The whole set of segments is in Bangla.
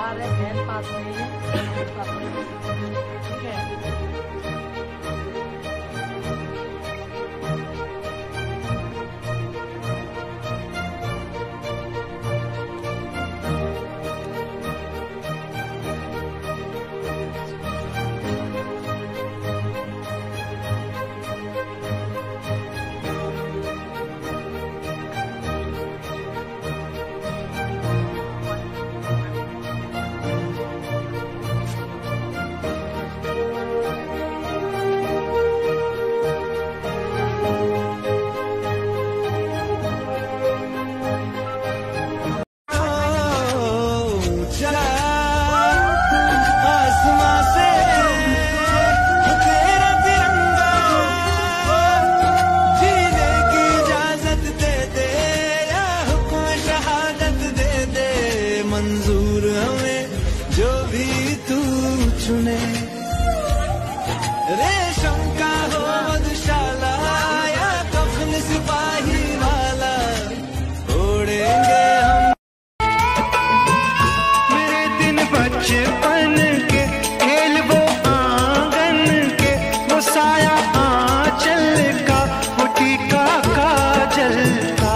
पा रहे हैं, वैन पास नहीं है, ठीक है। मंजूर हमें जो भी तू चुने, रेशम का हो मधुशाला या कफन सिपाही वाला, ओढ़ेंगे हम। मेरे दिन बचपन के खेल वो आंगन के, वो साया आंचल का, वो टीका काजल का,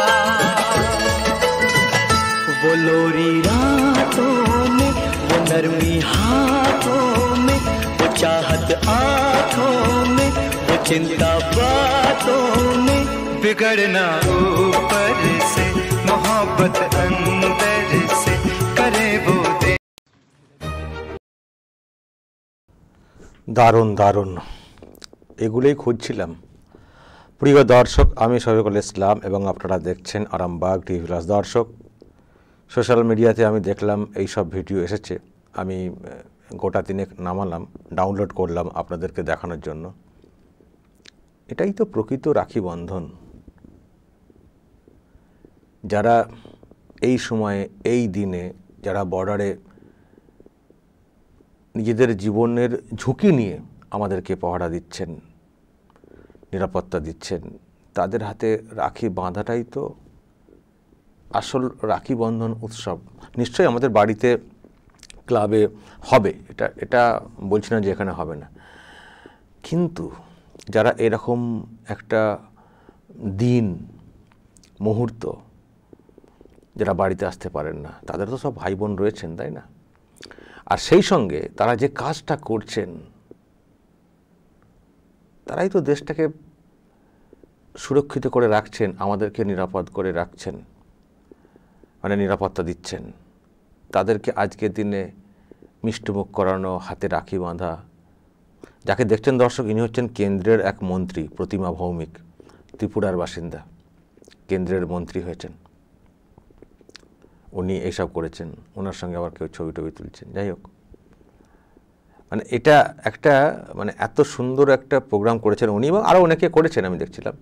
वो लोरी रातों में, वो नरमी हाथों में, वो चाहत आंखों में, वो चिंता बातों में, बिगड़ना ऊपर से, मोहब्बत अंदर से करे वो दे। দারুণ দারুণ, এগুলোই খুঁজছিলাম। প্রিয় দর্শক, আমি শফিকুল ইসলাম এবং আপনারা দেখছেন আরামবাগ টিভি প্লাস। দর্শক, সোশ্যাল মিডিয়াতে আমি দেখলাম এই সব ভিডিও এসেছে, আমি গোটা দিনে নামালাম, ডাউনলোড করলাম আপনাদেরকে দেখানোর জন্য। এটাই তো প্রকৃত রাখি বন্ধন। যারা এই সময়ে এই দিনে যারা বর্ডারে নিজেদের জীবনের ঝুঁকি নিয়ে আমাদেরকে পহরা দিচ্ছেন, নিরাপত্তা দিচ্ছেন, তাদের হাতে রাখি বাঁধাটাই তো আসল রাখি বন্ধন উৎসব। নিশ্চয়ই আমাদের বাড়িতে ক্লাবে হবে, এটা বলছি না যে এখানে হবে না, কিন্তু যারা এরকম একটা দিন মুহূর্ত যারা বাড়িতে আসতে পারেন না, তাদের তো সব ভাই বোন রয়েছেন, তাই না? আর সেই সঙ্গে তারা যে কাজটা করছেন, তারাই তো দেশটাকে সুরক্ষিত করে রাখছেন, আমাদেরকে নিরাপদ করে রাখছেন, মানে নিরাপত্তা দিচ্ছেন। তাদেরকে আজকের দিনে মিষ্টিমুখ করানো, হাতে রাখি বাঁধা। যাকে দেখছেন দর্শক, ইনি হচ্ছেন কেন্দ্রের এক মন্ত্রী, প্রতিমা ভৌমিক, ত্রিপুরার বাসিন্দা, কেন্দ্রের মন্ত্রী হয়েছেন। উনি এইসব করেছেন, ওনার সঙ্গে আবার কেউ ছবি টবি তুলছেন। যাই হোক, মানে এটা একটা মানে এত সুন্দর একটা প্রোগ্রাম করেছেন উনি, এবং আরও অনেকে করেছেন আমি দেখছিলাম।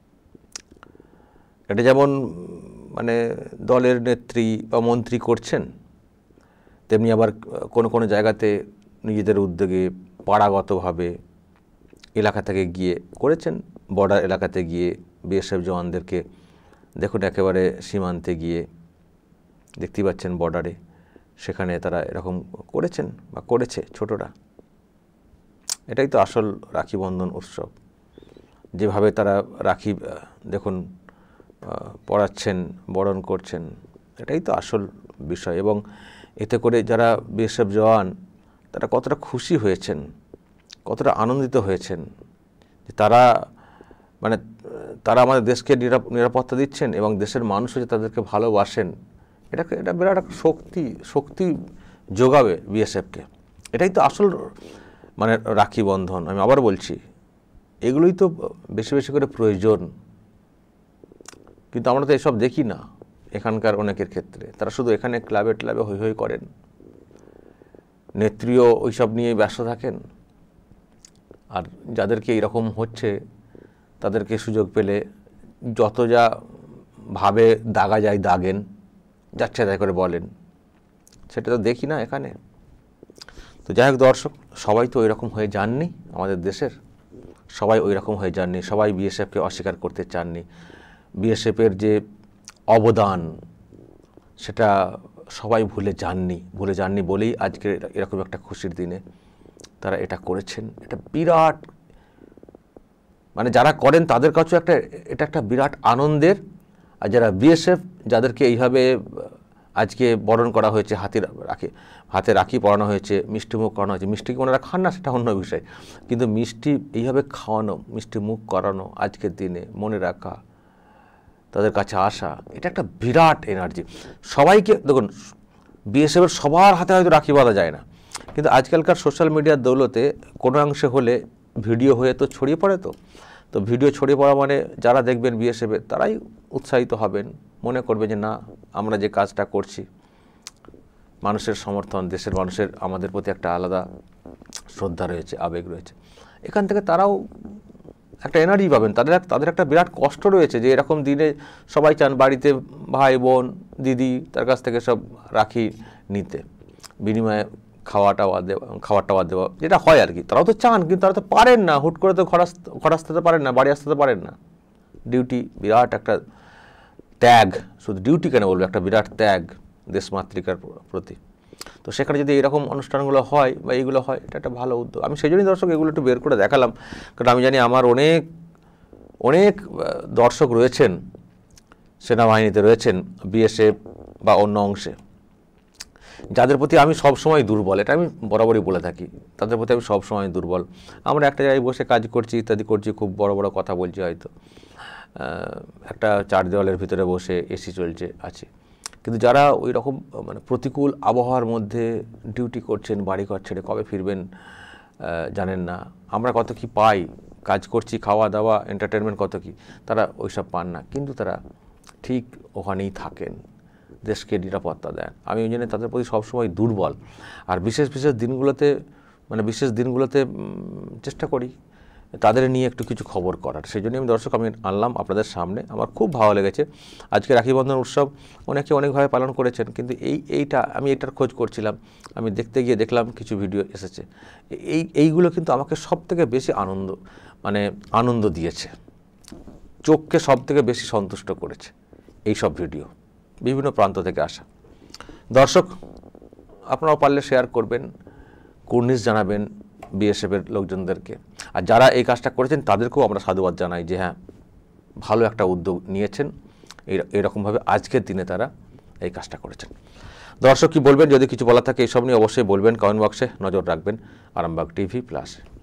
এটা যেমন মানে দলের নেত্রী বা মন্ত্রী করছেন, তেমনি আবার কোনো কোনো জায়গাতে নিজেদের উদ্যোগে পাড়াগতভাবে এলাকা থেকে গিয়ে করেছেন। বর্ডার এলাকাতে গিয়ে বিএসএফ জওয়ানদেরকে দেখুন, একেবারে সীমান্তে গিয়ে দেখতেই পাচ্ছেন বর্ডারে, সেখানে তারা এরকম করেছেন বা করেছে ছোটরা। এটাই তো আসল রাখি বন্ধন উৎসব। যেভাবে তারা রাখি দেখুন পড়াচ্ছেন, বরণ করছেন, এটাই তো আসল বিষয়। এবং এতে করে যারা বিএসএফ জওয়ান তারা কতটা খুশি হয়েছেন, কতটা আনন্দিত হয়েছেন যে তারা মানে তারা আমাদের দেশকে নিরাপত্তা দিচ্ছেন এবং দেশের মানুষও যে তাদেরকে ভালোবাসেন, এটা বিরাট একটা শক্তি যোগাবে বিএসএফকে। এটাই তো আসল মানে রাখি বন্ধন। আমি আবার বলছি, এগুলোই তো বেশি বেশি করে প্রয়োজন, কিন্তু আমরা তো এসব দেখি না এখানকার অনেকের ক্ষেত্রে। তারা শুধু এখানে ক্লাবে ক্লাবে হৈ হৈ করেন, নেত্রীও ওইসব নিয়েই ব্যস্ত থাকেন, আর যাদেরকে এরকম হচ্ছে তাদেরকে সুযোগ পেলে যত যা ভাবে দাগা যায় দাগেন, যাচ্ছে তাই করে বলেন, সেটা তো দেখি না এখানে। তো যাই হোক দর্শক, সবাই তো ওইরকম হয়ে যাননি, আমাদের দেশের সবাই ওই রকম হয়ে যাননি, সবাই বিএসএফকে অস্বীকার করতে চাননি। বিএসএফের যে অবদান সেটা সবাই ভুলে যাননি বলেই আজকে এরকম একটা খুশির দিনে তারা এটা করেছেন। এটা বিরাট, মানে যারা করেন তাদের কাছেও এটা একটা বিরাট আনন্দের। আর যারা বিএসএফ, যাদেরকে এইভাবে আজকে বরণ করা হয়েছে, হাতে রাখি পরানো হয়েছে, মিষ্টিমুখ করানো হয়েছে, মিষ্টি কি ওনারা খান না সেটা অন্য বিষয়, কিন্তু মিষ্টি এইভাবে খাওয়ানো, মিষ্টি মুখ করানো, আজকের দিনে মনে রাখা, তাদের কাছে আসা, এটা একটা বিরাট এনার্জি। সবাইকে দেখুন, বিএসএফের সবার হাতে হয়তো রাখি বাঁধা যায় না, কিন্তু আজকালকার সোশ্যাল মিডিয়ার দৌলতে কোনো অংশে হলে ভিডিও হয়ে তো ছড়িয়ে পড়ে, তো ভিডিও ছড়িয়ে পড়া মানে যারা দেখবেন বিএসএফের তারাই উৎসাহিত হবেন, মনে করবে যে না, আমরা যে কাজটা করছি, মানুষের সমর্থন, দেশের মানুষের আমাদের প্রতি একটা আলাদা শ্রদ্ধা রয়েছে, আবেগ রয়েছে, এখান থেকে তারাও একটা এনার্জি পাবেন। তাদের একটা বিরাট কষ্ট রয়েছে যে এরকম দিনে সবাই চান বাড়িতে ভাই বোন দিদি তার কাছ থেকে সব রাখি নিতে, বিনিময়ে খাওয়ার টাওয়া দেওয়া, যেটা হয় আর কি। তারাও তো চান, কিন্তু তারা তো পারেন না, হুট করে তো ঘর আসতে তো পারেন না, বাড়ি আসতে তো পারেন না। ডিউটি বিরাট একটা ত্যাগ, শুধু ডিউটি কেন বলবো, একটা বিরাট ত্যাগ দেশমাতৃকার প্রতি। তো সেখানে যদি এরকম অনুষ্ঠানগুলো হয় বা এইগুলো হয়, এটা একটা ভালো উদ্যোগ। আমি সেই জন্যই দর্শক এগুলো একটু বের করে দেখালাম, কারণ আমি জানি আমার অনেক দর্শক রয়েছেন, সেনাবাহিনীতে রয়েছেন, বিএসএফ বা অন্য অংশে, যাদের প্রতি আমি সবসময় দুর্বল। এটা আমি বরাবরই বলে থাকি, তাদের প্রতি আমি সবসময় দুর্বল। আমরা একটা জায়গায় বসে কাজ করছি, ইত্যাদি করছি, খুব বড় বড় কথা বলছি, হয়তো একটা চার দেওয়ালের ভিতরে বসে এসি চলছে আছি, কিন্তু যারা ওই রকম মানে প্রতিকূল আবহাওয়ার মধ্যে ডিউটি করছেন, বাড়িঘর ছেড়ে কবে ফিরবেন জানেন না, আমরা কত কি পাই, কাজ করছি, খাওয়া দাওয়া এন্টারটেনমেন্ট কত কি, তারা ওইসব পান না, কিন্তু তারা ঠিক ওখানেই থাকেন, দেশকে নিরাপত্তা দেন। আমি ওই জন্য তাদের প্রতি সবসময় দুর্বল। আর বিশেষ দিনগুলোতে চেষ্টা করি তাদের নিয়ে একটু কিছু খবর করার। সেই জন্য আমি আনলাম আপনাদের সামনে। আমার খুব ভালো লেগেছে। আজকে রাখি বন্ধন উৎসব অনেকে অনেকভাবে পালন করেছেন, কিন্তু আমি এটার খোঁজ করছিলাম, আমি দেখতে গিয়ে দেখলাম কিছু ভিডিও এসেছে, এইগুলো কিন্তু আমাকে সবথেকে বেশি আনন্দ দিয়েছে, চোখকে সবথেকে বেশি সন্তুষ্ট করেছে এই সব ভিডিও, বিভিন্ন প্রান্ত থেকে আসা। দর্শক, আপনারাও পারলে শেয়ার করবেন, কুর্নিশ জানাবেন বিএসএফের লোকজনদেরকে। আর যারা এই কাজটা করেছেন তাদেরকেও আমরা সাধুবাদ জানাই যে হ্যাঁ, ভালো একটা উদ্যোগ নিয়েছেন, এরকমভাবে আজকের দিনে তারা এই কাজটা করেছেন। দর্শক কি বলবেন, যদি কিছু বলা থাকে এইসব নিয়ে অবশ্যই বলবেন, কমেন্ট বক্সে নজর রাখবেন। Arambagh TV plus.